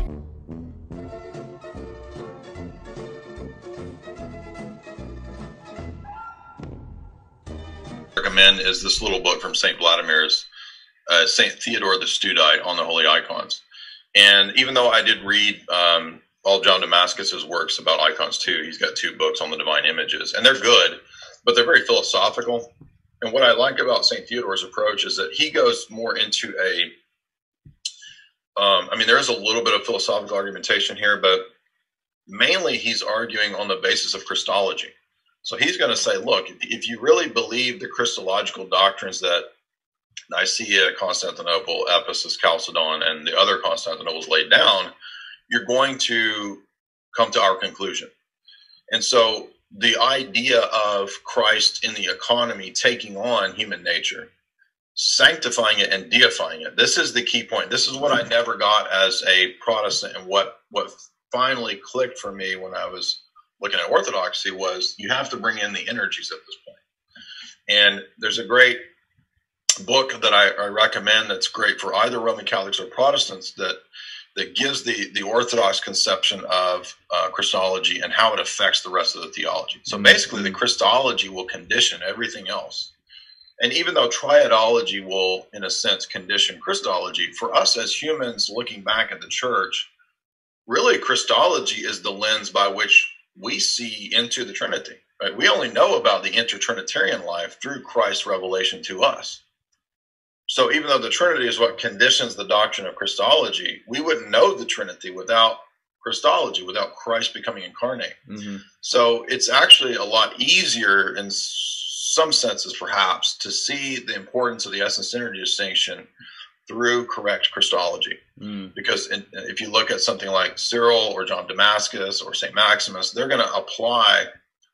Recommend is this little book from St. Vladimir's, St. Theodore the Studite on the Holy Icons. And even though I did read all John Damascus's works about icons too, he's got 2 books on the divine images, and they're good, but they're very philosophical. And what I like about St. Theodore's approach is that he goes more into there is a little bit of philosophical argumentation here, but mainly he's arguing on the basis of Christology. So he's going to say, look, if you really believe the Christological doctrines that Nicaea, Constantinople, Ephesus, Chalcedon, and the other Constantinoples laid down, you're going to come to our conclusion. And so the idea of Christ in the economy taking on human nature, sanctifying it and deifying it, this is the key point. This is what I never got as a Protestant, and what finally clicked for me when I was looking at Orthodoxy was you have to bring in the energies at this point. And there's a great book that I recommend that's great for either Roman Catholics or Protestants that gives the Orthodox conception of Christology and how it affects the rest of the theology. So basically the Christology will condition everything else. And even though triadology will, in a sense, condition Christology, for us as humans looking back at the church, really Christology is the lens by which we see into the Trinity. Right? We only know about the inter-Trinitarian life through Christ's revelation to us. So even though the Trinity is what conditions the doctrine of Christology, we wouldn't know the Trinity without Christology, without Christ becoming incarnate. Mm-hmm. So it's actually a lot easier in some senses, perhaps, to see the importance of the essence-synergy distinction through correct Christology. Because if you look at something like Cyril or John Damascus or St. Maximus, they're going to apply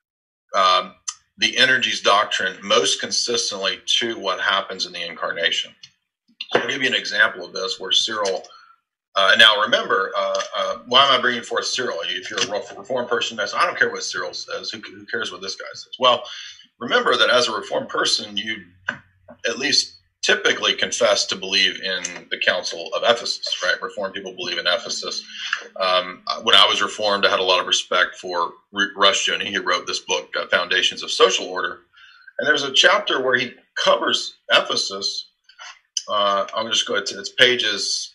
the energies doctrine most consistently to what happens in the incarnation. I'll give you an example of this where Cyril, now remember, why am I bringing forth Cyril? If you're a Reformed person, I don't care what Cyril says, who cares what this guy says? Well, remember that as a Reformed person, you at least typically confess to believe in the Council of Ephesus, right? Reformed people believe in Ephesus. When I was Reformed, I had a lot of respect for Rushdoony. He wrote this book, Foundations of Social Order. And there's a chapter where he covers Ephesus. I'll just go to its pages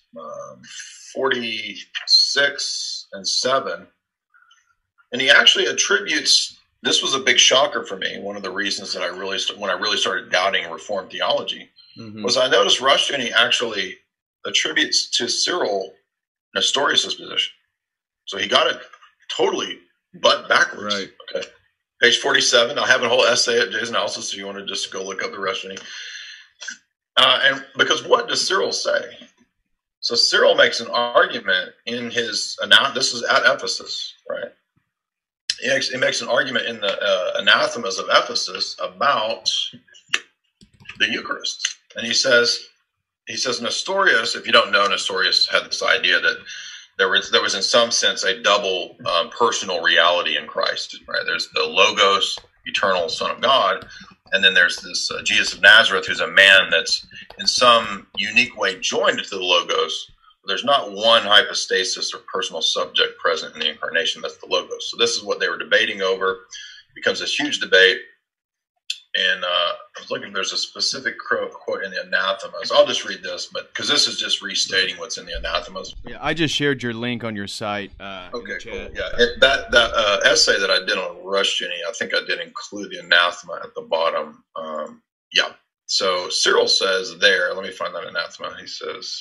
46 and 7. And he actually attributes, this was a big shocker for me, one of the reasons that when I really started doubting Reformed theology, was I noticed Rushdoony actually attributes to Cyril Nestorius' position. So he got it totally butt backwards. Right. Okay. Page 47. I have a whole essay at Jay's Analysis if you want to just go look up the Rushdoony. And because what does Cyril say? So Cyril makes an argument in his, this is at Ephesus, right? He makes an argument in the Anathemas of Ephesus about the Eucharist. And he says Nestorius, if you don't know, Nestorius had this idea that there was in some sense a double personal reality in Christ, right? There's the Logos, eternal Son of God, And then there's this Jesus of Nazareth, who's a man that's in some unique way joined to the Logos. There's not one hypostasis or personal subject present in the incarnation. That's the Logos. So this is what they were debating over. It becomes this huge debate. And I was looking, there's a specific quote in the Anathemas. I'll just read this, but because this is just restating what's in the Anathemas. Yeah, I just shared your link on your site. Okay, cool. Yeah, that essay that I did on Rushdoony, I think I did include the anathema at the bottom. Yeah. So Cyril says there, let me find that anathema. He says,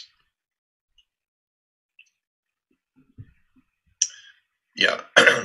yeah.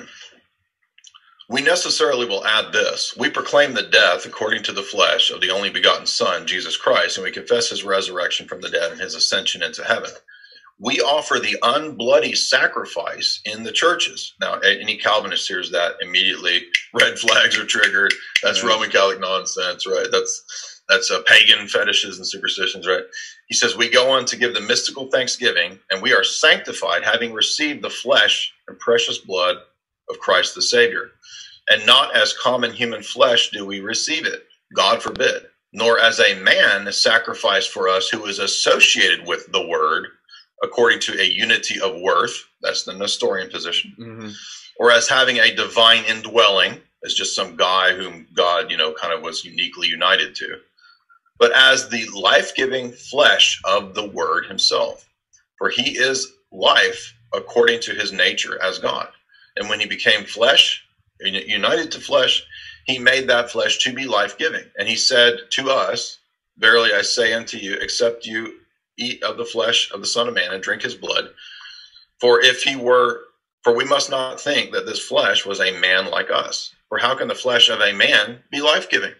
We necessarily will add this. We proclaim the death according to the flesh of the only begotten Son, Jesus Christ, and we confess his resurrection from the dead and his ascension into heaven. We offer the unbloody sacrifice in the churches. Now, any Calvinist hears that immediately, red flags are triggered. That's Roman Catholic nonsense, right? That's pagan fetishes and superstitions, right? He says, we go on to give the mystical thanksgiving, and we are sanctified, having received the flesh and precious blood of Christ the Savior. And not as common human flesh do we receive it, God forbid, nor as a man sacrificed for us who is associated with the Word, according to a unity of worth, that's the Nestorian position, or as having a divine indwelling, as just some guy whom God, kind of was uniquely united to, but as the life-giving flesh of the Word himself. For he is life according to his nature as God. And when he became flesh, united to flesh, he made that flesh to be life-giving. And he said to us, verily I say unto you, except you eat of the flesh of the Son of Man and drink his blood, for we must not think that this flesh was a man like us. For how can the flesh of a man be life-giving?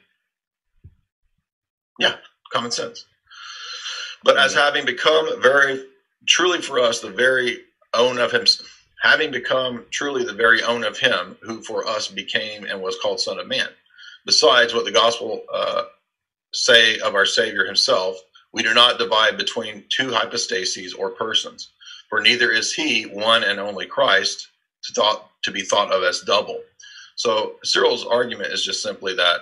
Yeah, common sense. But as having become very truly for us the very own of himself, having become truly the very own of him who for us became and was called Son of Man. Besides what the gospel say of our Savior himself, we do not divide between two hypostases or persons, for neither is he one and only Christ to be thought of as double. So Cyril's argument is just simply that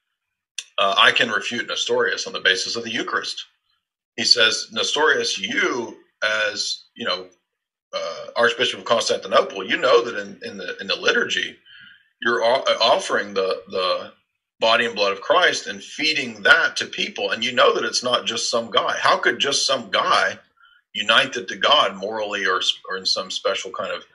I can refute Nestorius on the basis of the Eucharist. He says, Nestorius, you as, Archbishop of Constantinople, you know that in the liturgy, you're offering the body and blood of Christ and feeding that to people, and you know that it's not just some guy. How could just some guy united to God morally or in some special kind of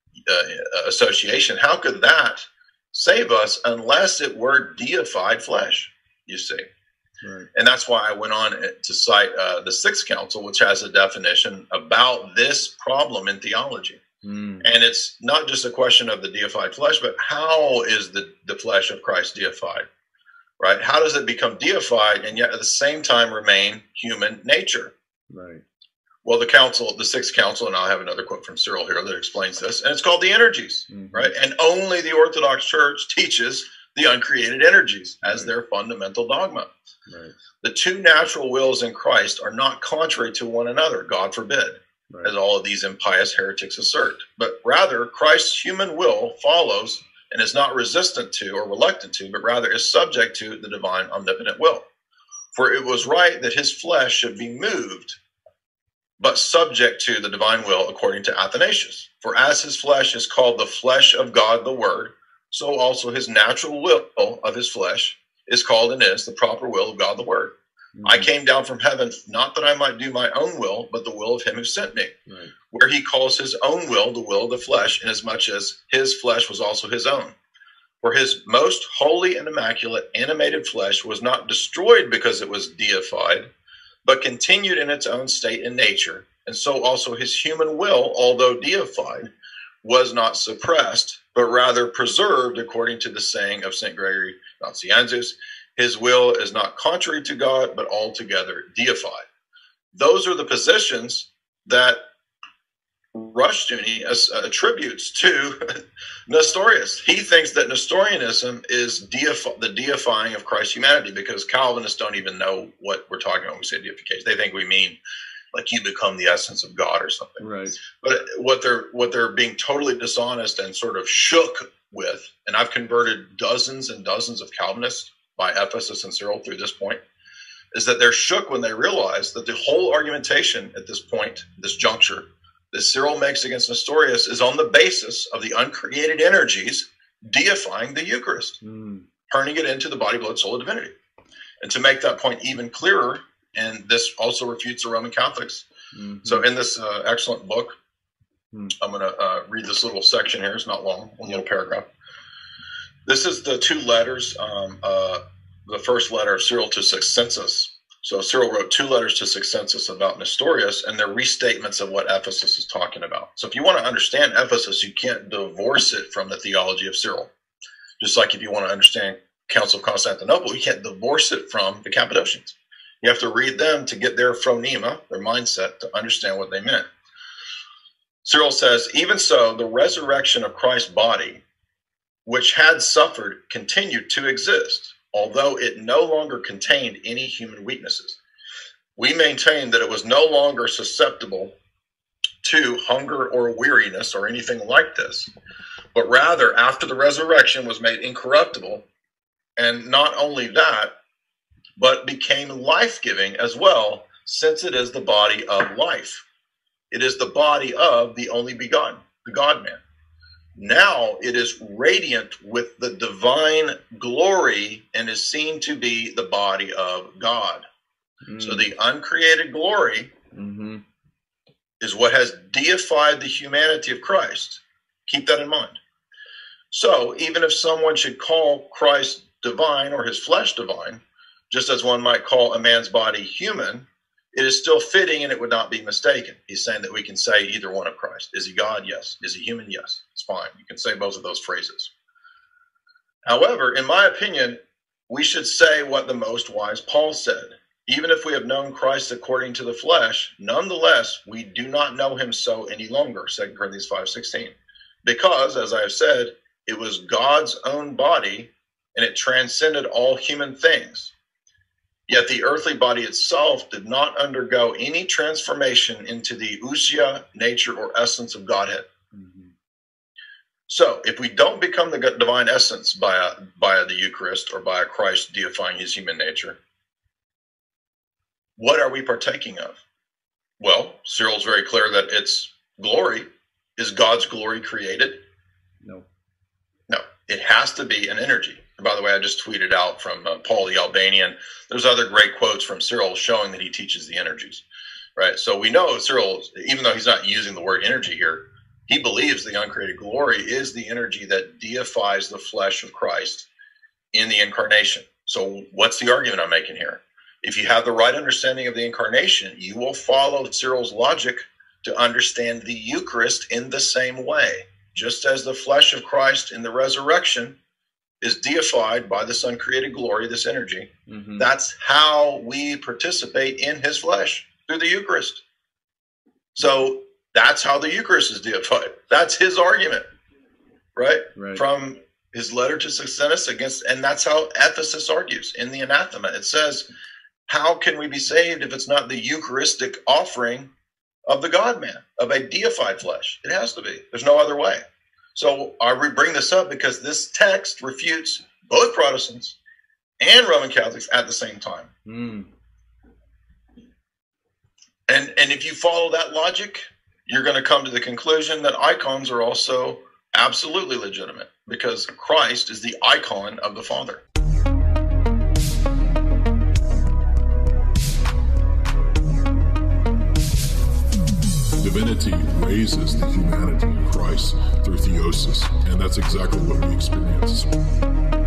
association? How could that save us unless it were deified flesh? You see. Right. And that's why I went on to cite the Sixth Council, which has a definition about this problem in theology. And it's not just a question of the deified flesh, but how is the flesh of Christ deified, right? How does it become deified and yet at the same time remain human nature? Right. Well, the Sixth Council, and I'll have another quote from Cyril here that explains this, and it's called the energies, right? And only the Orthodox Church teaches the uncreated energies as their fundamental dogma. Right. The two natural wills in Christ are not contrary to one another, God forbid, as all of these impious heretics assert, but rather Christ's human will follows and is not resistant to or reluctant to, but rather is subject to the divine omnipotent will. For it was right that his flesh should be moved, but subject to the divine will according to Athanasius. For as his flesh is called the flesh of God the Word, so also his natural will of his flesh is called and is the proper will of God the Word. I came down from heaven, not that I might do my own will, but the will of him who sent me. Right. Where he calls his own will the will of the flesh, inasmuch as his flesh was also his own. For his most holy and immaculate animated flesh was not destroyed because it was deified, but continued in its own state and nature. And so also his human will, although deified, was not suppressed, but rather preserved, according to the saying of St. Gregory Nazianzus, his will is not contrary to God, but altogether deified. Those are the positions that Rushdoony attributes to Nestorius. He thinks that Nestorianism is the deifying of Christ's humanity, because Calvinists don't even know what we're talking about when we say deification. They think we mean like you become the essence of God or something. Right. But what they're being totally dishonest and sort of shook with, and I've converted dozens and dozens of Calvinists by Ephesus and Cyril through this point, is that they're shook when they realize that the whole argumentation at this point, this juncture, that Cyril makes against Nestorius is on the basis of the uncreated energies deifying the Eucharist, turning it into the body, blood, soul of divinity. And to make that point even clearer, and this also refutes the Roman Catholics. So in this excellent book, I'm going to read this little section here. It's not long, one little paragraph. This is the two letters, the first letter of Cyril to Sexensis. So Cyril wrote two letters to Sexensis about Nestorius, and they're restatements of what Ephesus is talking about. So if you want to understand Ephesus, you can't divorce it from the theology of Cyril. Just like if you want to understand Council of Constantinople, you can't divorce it from the Cappadocians. You have to read them to get their phronema, their mindset, to understand what they meant. Cyril says, even so, the resurrection of Christ's body, which had suffered, continued to exist, although it no longer contained any human weaknesses. We maintain that it was no longer susceptible to hunger or weariness or anything like this, but rather after the resurrection was made incorruptible, and not only that, but became life-giving as well, since it is the body of life. It is the body of the only begotten, the God-man. Now it is radiant with the divine glory and is seen to be the body of God. So the uncreated glory is what has deified the humanity of Christ. Keep that in mind. So even if someone should call Christ divine or his flesh divine, just as one might call a man's body human, it is still fitting and it would not be mistaken. He's saying that we can say either one of Christ. Is he God? Yes. Is he human? Yes. It's fine. You can say both of those phrases. However, in my opinion, we should say what the most wise Paul said. Even if we have known Christ according to the flesh, nonetheless, we do not know him so any longer, 2 Corinthians 5:16. Because, as I have said, it was God's own body and it transcended all human things. Yet the earthly body itself did not undergo any transformation into the ousia, nature, or essence of Godhead. So, if we don't become the divine essence by the Eucharist or by a Christ deifying his human nature, what are we partaking of? Well, Cyril's very clear that its glory is God's glory created. No, it has to be an energy. By the way, I just tweeted out from Paul the Albanian. There's other great quotes from Cyril showing that he teaches the energies, right? So we know Cyril, even though he's not using the word energy here, he believes the uncreated glory is the energy that deifies the flesh of Christ in the incarnation. So what's the argument I'm making here? If you have the right understanding of the incarnation, you will follow Cyril's logic to understand the Eucharist in the same way. Just as the flesh of Christ in the resurrection is deified by this uncreated glory, this energy. That's how we participate in his flesh, through the Eucharist. So that's how the Eucharist is deified. That's his argument, right? From his letter to Sexensis against, and that's how Ephesus argues in the anathema. It says, how can we be saved if it's not the Eucharistic offering of the God-man, of a deified flesh? It has to be. There's no other way. So I bring this up because this text refutes both Protestants and Roman Catholics at the same time. And if you follow that logic, you're going to come to the conclusion that icons are also absolutely legitimate because Christ is the icon of the Father. Divinity raises the humanity of Christ through theosis, and that's exactly what we experience.